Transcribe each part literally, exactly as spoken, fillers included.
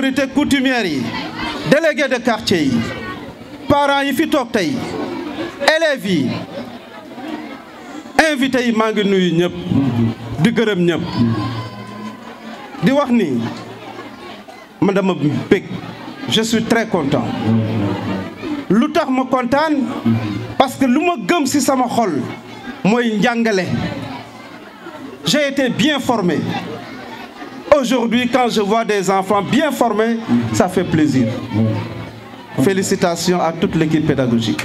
autorités coutumières yi délégués de quartier yi parents yi fi toog tey élèves yi invités yi maa ngi nuyu ñëpp di gërëm ñëpp di wax ni man dama bég je suis très content lu tax ma kontaan parce que lu ma gëm ci sama xol mooy njàngale. J'ai été bien formé. Aujourd'hui, quand je vois des enfants bien formés, ça fait plaisir. Félicitations à toute l'équipe pédagogique.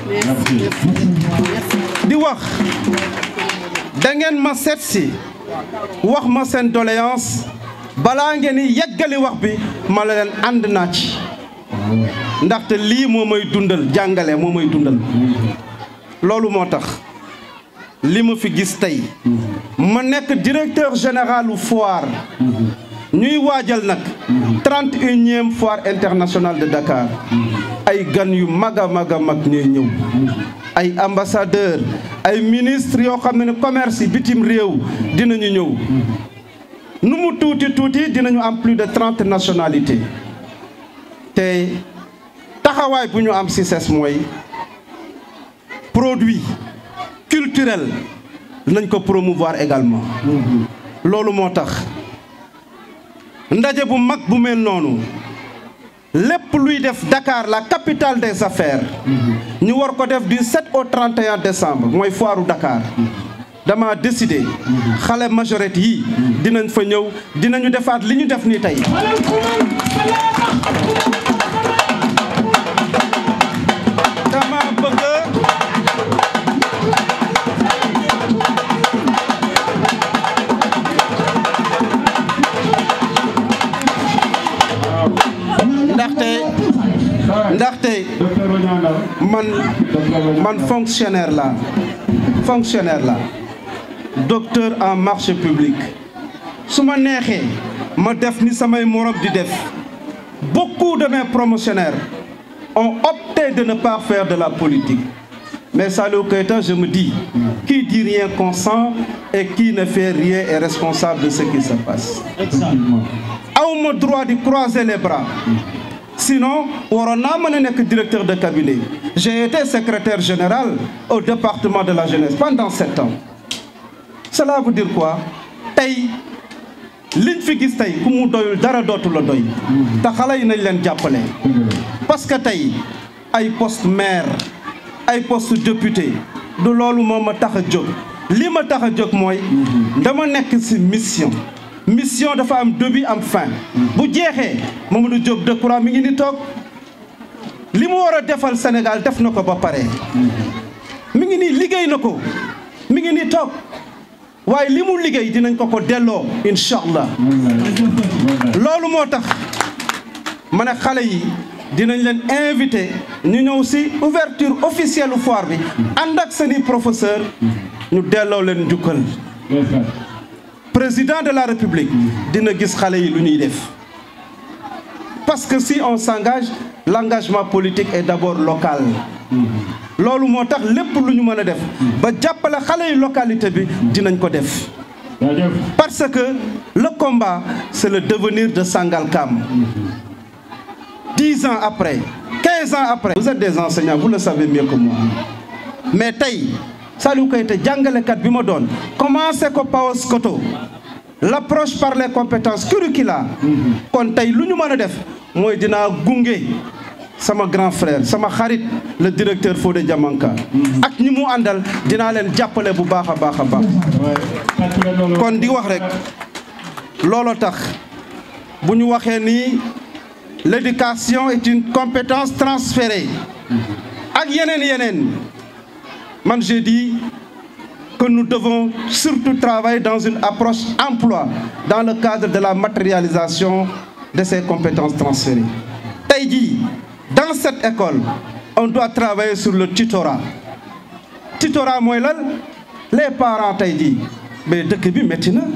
di wax da ngeen ma seet si wax ma seen doléance balaa ngeen di yeggali wax bi ma la leen ànd naa ci ndaxte lii moo may dundal jàngale moo may dundal loolu moo tax li ma fi gis tey ma nekk directeur général u foire ñuy waajal nag trente et unième foire internationale de Dakar ay gan yu mag a mag a mag ñuy ñëw ay ambassadeur ay ministre yoo xam ne commerce yi bitim réew dinañu ñëw nu mu tuuti tuuti dinañu am plus de trente nationalités te taxawaay bu ñu am ci ces mooy produit culturel nañ ko promouvoir également loolu moo tax ndaje bu mag bu mel noonu lépp luy def Dakar la capitale des affaires ñu war ko def du sept au trente et un décembre mooy foiru Dakar dama décidé xale majorité yi dinañ fa ñëw dinañu defaat li ñu def nii tey dama bëgg ndaxte ndaxte man man fonctionnaire la fonctionnaire la docteur en marché public su ma neexee ma def ni samay morom di def beaucoup de mes promotionnaires ont opté de ne pas faire de la politique mais Saliou Keita je me dis qui dit rien consent et qui ne fait rien est responsable de ce qui se passe awma droit di croiser les bras sinon waroon naa mën a nekk directeur de cabinet j'ai été secrétaire général au département de la jeunesse pendant sept ans cela veut dire quoi tey liñ fi gis tey ku mu doyul dara dootu la doy te xale yi nañ leen jàppale parce que tey ay poste maire ay poste député du loolu moo ma tax a jóg li ma tax a jóg mooy dama nekk ci mission mission dafa am début am fin bu jeexee Mamadou Diop Decroix mi ngi ni toog li mu war a defal Sénégal def na ko ba pare mi ngi nii liggéey na ko mi ngi ni toog waaye li mu liggéey dinañ ko ko delloo incha allah loolu moo tax ma ne xale yi dinañ leen invité ñu ñëw ci ouverture officielle u foire bi ànd ak seeni professeur ñu delloo leen njukkal président de la République dina gis xale yi lu ñuy def parce que si on s'engage l'engagement politique est d'abord local loolu moo tax lépp lu ñu mën a def ba jàppale xale yi localité bi dinañ ko def parce que le combat c'est le devenir de Sangalkam dix ans après quinze ans après vous êtes des enseignants vous le savez mieux que moi mais tey Saliou Keita jàngalekat bi ma doon commencé ko Paoskoto l'approche par les compétences curriculaires kon tey lu ñu mën a def mooy dinaa gunge sama grand frère sama xarit le directeur Fodé Diamanka ak ñi mu àndal dinaa leen jàppale bu baax a baax a baax kon di wax rek looloo tax bu ñu waxee ni l'éducation est une compétence transférée ak yeneen yeneen man j'ai dit que nous devons surtout travailler dans une approche emploi dans le cadre de la matérialisation de ces compétences transférées. Tey jii dans cette école on doit travailler sur le tutorat tutorat mooy lan les parents tey jii mais dëkk bi métti na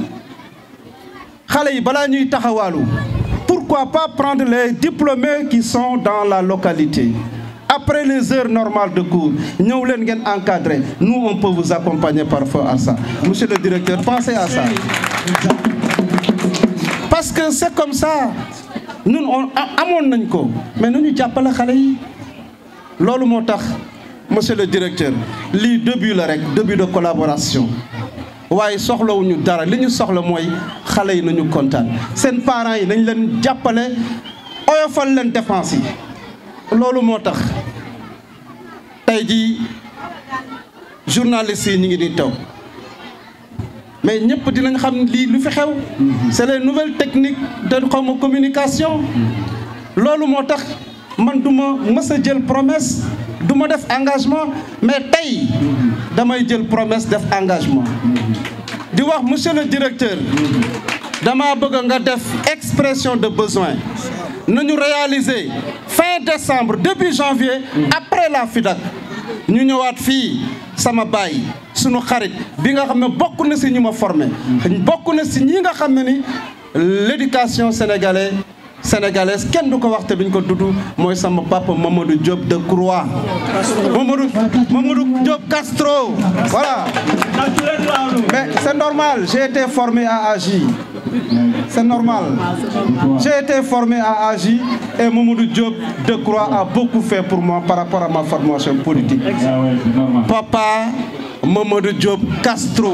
xale yi balaa ñuy taxawaalu pourquoi pas prendre les diplômés qui sont dans la localité après les heures normales de cours ñëw leen ngeen encadrer nous on peut vous accompagner par rapport à ça monsieur le directeur pensez à ça parce que c'est comme ça ñun on amoon nañ ko mais nañu jàppale xale yi loolu moo tax monsieur le directeur lii début la rek début de collaboration waaye soxlawuñu dara li ñu soxla mooy xale yi nañu kontaan seen parents yi nañ leen jàppale oyofal leen dépense yi loolu moo tax tey jii journalistes yi ñu ngi di taw mais ñëpp dinañ xam lii lu fi xew c'est les nouvelles techniques de xawma communication loolu moo tax man du ma mës a jël promesse du ma def engagement mais tey damay jël promesse def engagement di wax monsieur le directeur dama bëgg nga def expression de besoin nañu réaliser fin décembre début janvier après la FIDAK ñu ñëwaat fii sama baay sunu xarit bi nga xam ne bokk na si ñu ma formé bokk na si ñi nga xam ne ni l'éducation sénégalaise sénégalaise kenn du ko wax te duñ ko dudd mooy sama papa Mamadou Diop Decroix Mamadou Mamadou Diop Castro voilà mais c'est normal j'ai été formé à A J c'est normal j'ai été formé à A J et Mamadou Diop Decroix a beaucoup fait pour moi par rapport à ma formation politique papa Mamadou Diop Castro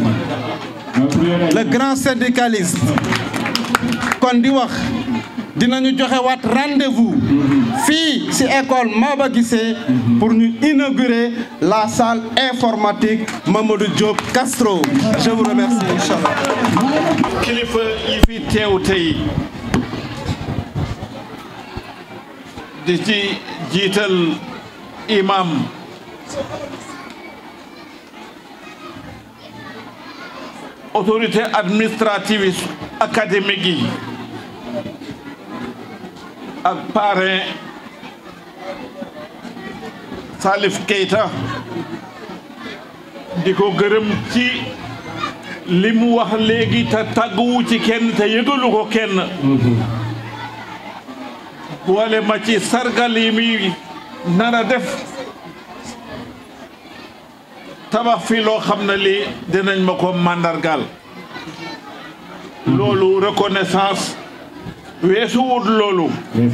le grand syndicaliste kon di wax dinañu joxe waat rendez-vous fii ci école Maba Guissé pour ñu inaugurer la salle informatique Mamadou Diop Castro je vous remercie inchallah kilifa yi fi teew tey di ci jiital imam autorité administrative académique yi ak parrain Salif Keita di ko gërëm ci li mu wax léegi te tàgguwu ci kenn te yëgalu ko kenn boole ma ci sargal yi mi nar a def tabax fi loo xam ne lii dinañ ma ko màndargal loolu reconnaissance weesu wut loolu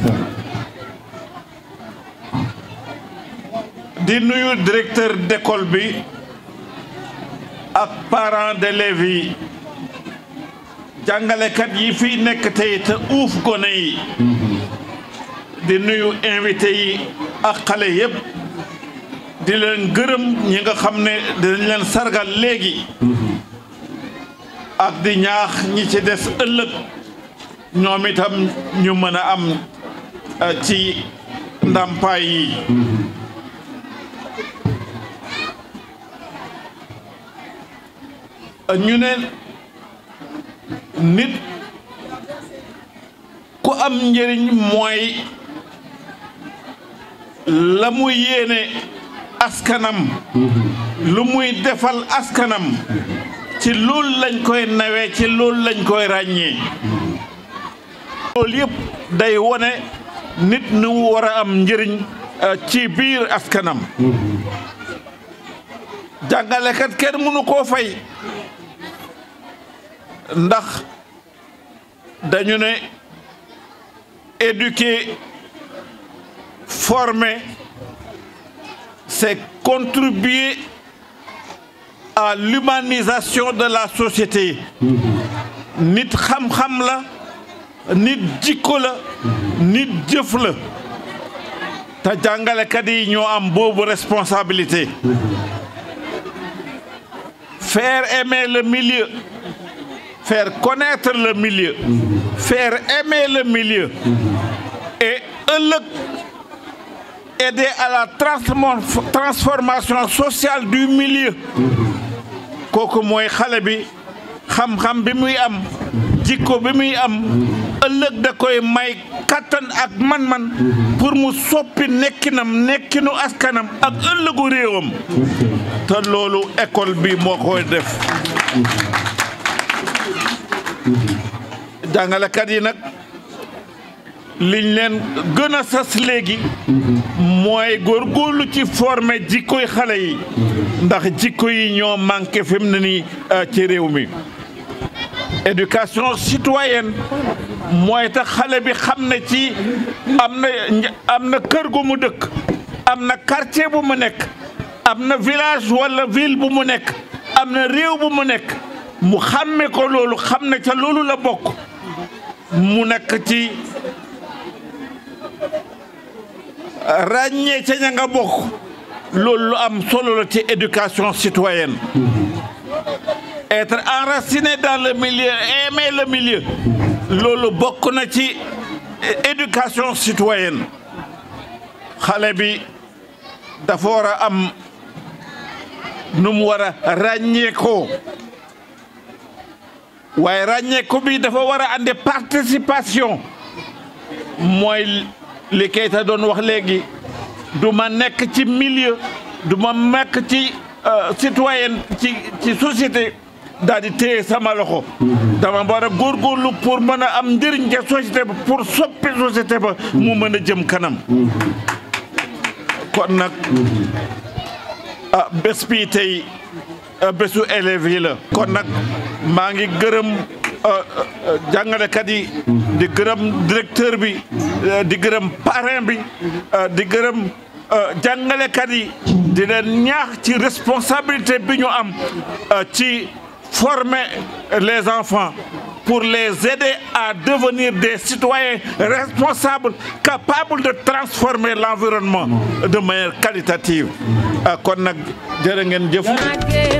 di nuyu directeur d'école bi ak parents d'élèves yi jàngalekat yi fi nekk tey te uuf gone yi di nuyu invité yi ak xale yépp di leen gërëm ñi nga xam ne dinañ leen sargal léegi ak di ñaax ñi ci des ëllëg ñoom itam ñu mën a am ci ndàmpaay yi ñu ne nit ku am njëriñ mooy la mu yéene askanam lu muy defal askanam ci loolu lañ koy nawee ci loolu lañ koy ràññee loolu yëpp day wone nit nu war a am njëriñ ci biir askanam jàngalekat kenn mënu koo fay ndax dañu ne éduquer former c'est contribuer à l'humanisation de la société nit xam-xam la nit jikko la nit jëf la te jàngalekat yi ñoo am boobu responsabilité faire aimer le milieu faire connaître le milieu faire aimer le milieu et ëllëg aider à la transformation sociale du milieu kooku mooy xale bi xam-xam bi muy am jikko bi muy am ëllëg da koy may kattan ak man-man pour mu soppi nekkinam nekkinu askanam ak ëllëgu réewam te loolu école bi moo koy def jàngalekat yi nag liñ leen gën a sas léegi mooy góorgóorlu ci former jikkoy xale yi ndax jikko yi ñoo manqué fi mu ne nii ci réew mi éducation citoyenne mooy tax xale bi xam ne ci am na am na kër gu mu dëkk am na quartier bu mu nekk am na village wala ville bu mu nekk am na réew bu mu nekk mu xàmme ko loolu xam ne ca loolu la bokk mu nekk ci ràññee ca ña nga bokk loolu lu am solo la ci éducation citoyenne être enraciné dans le milieu aimer le milieu loolu bokk na ci éducation citoyenne xale bi dafa war a am nu mu war a ràññeekoo waaye ràññeeko bi dafa war a andi participation mooy li Keita doon wax léegi du ma nekk ci milieu du ma nekk ci citoyen ci ci société daal di téye sama loxo dama war a góorgóorlu pour mën a am njëriñ ca société ba pour soppi société ba mu mën a jëm kanam kon nag ah bés bi tey bésu élèves yi la kon nag maa ngi gërëm jàngalekat yi di gërëm directeur bi di gërëm parrain bi di gërëm jàngalekat yi di leen ñaax ci responsabilité bi ñu am ci former les enfants pour les aider à devenir des citoyens responsables capables de transformer l'environnement de manière qualitative kon nag jërë ngeen jëf